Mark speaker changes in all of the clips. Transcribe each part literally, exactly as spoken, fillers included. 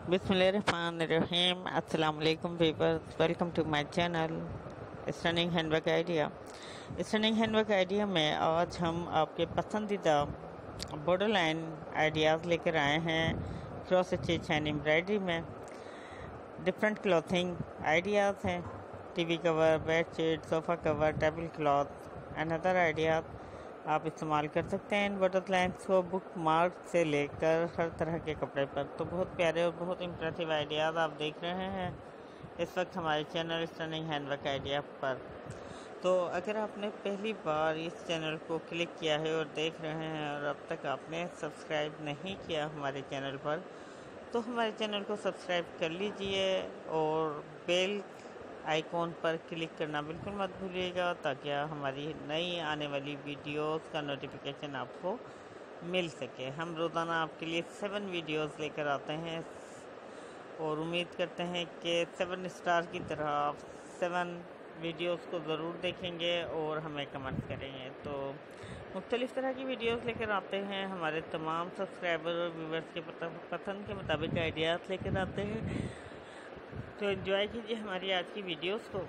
Speaker 1: बिस्मिल्लाहिर्रहमानिर्रहीम। अस्सलाम वालेकुम viewers, welcome to my channel stunning handwork idea. Stunning handwork idea में आज हम आपके पसंदीदा बॉर्डर लाइन आइडियाज़ लेकर आए हैं। क्रॉस स्टिच एंड एम्ब्रॉयडरी में डिफरेंट क्लॉथिंग आइडियाज़ हैं। TV cover, bedsheet, sofa cover, table cloth and other ideas आप इस्तेमाल कर सकते हैं इन बॉर्डर लाइन्स को बुक मार्क से लेकर हर तरह के कपड़े पर। तो बहुत प्यारे और बहुत इम्प्रेसिव आइडियाज़ आप देख रहे हैं इस वक्त हमारे चैनल स्टनिंग हैंडवर्क आइडिया पर। तो अगर आपने पहली बार इस चैनल को क्लिक किया है और देख रहे हैं और अब तक आपने सब्सक्राइब नहीं किया हमारे चैनल पर, तो हमारे चैनल को सब्सक्राइब कर लीजिए और बेल आइकॉन पर क्लिक करना बिल्कुल मत भूलिएगा, ताकि हमारी नई आने वाली वीडियोस का नोटिफिकेशन आपको मिल सके। हम रोज़ाना आपके लिए सेवन वीडियोस लेकर आते हैं और उम्मीद करते हैं कि सेवन स्टार की तरह आप सेवन वीडियोस को ज़रूर देखेंगे और हमें कमेंट करेंगे। तो मुख्तलिफ़ तरह की वीडियोस लेकर आते हैं, हमारे तमाम सब्सक्राइबर और व्यूवर्स के पसंद के मुताबिक आइडियाज़ लेकर आते हैं। तो एंजॉय कीजिए हमारी आज की वीडियोस को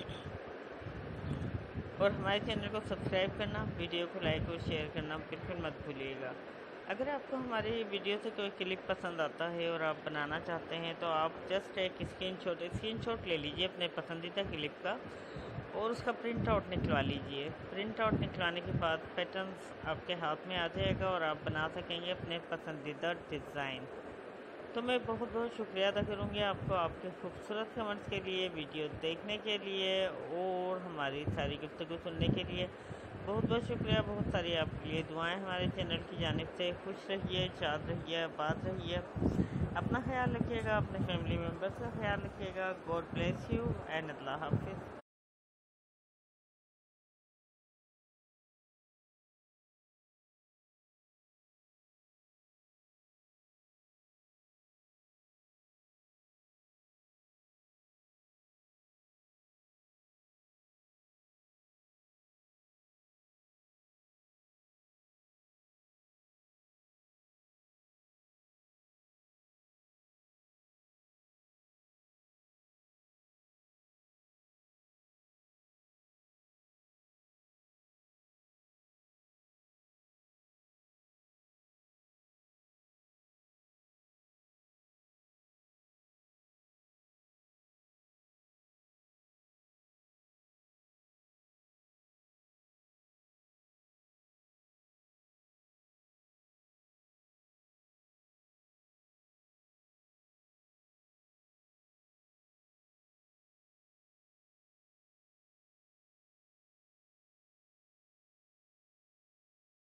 Speaker 1: और हमारे चैनल को सब्सक्राइब करना, वीडियो को लाइक और शेयर करना बिल्कुल मत भूलिएगा। अगर आपको हमारी वीडियो से कोई क्लिप पसंद आता है और आप बनाना चाहते हैं, तो आप जस्ट एक स्क्रीनशॉट स्क्रीनशॉट ले लीजिए अपने पसंदीदा क्लिप का और उसका प्रिंट आउट निकलवा लीजिए। प्रिंट आउट निकलवाने के बाद पैटर्न्स आपके हाथ में आ जाएगा और आप बना सकेंगे अपने पसंदीदा डिज़ाइन। तो मैं बहुत बहुत शुक्रिया अदा करूँगी आपको आपके खूबसूरत कमेंट्स के लिए, वीडियो देखने के लिए और हमारी सारी गुफ्तगू सुनने के लिए। बहुत बहुत शुक्रिया। बहुत सारी आपके लिए दुआएं हमारे चैनल की जानिब से। खुश रहिए, शाद रहिए, आबाद रहिए। अपना ख्याल रखिएगा, अपने फैमिली मेम्बर्स का ख्याल रखिएगा। गॉड ब्लेस यू एंड अल्लाह हाफिज़।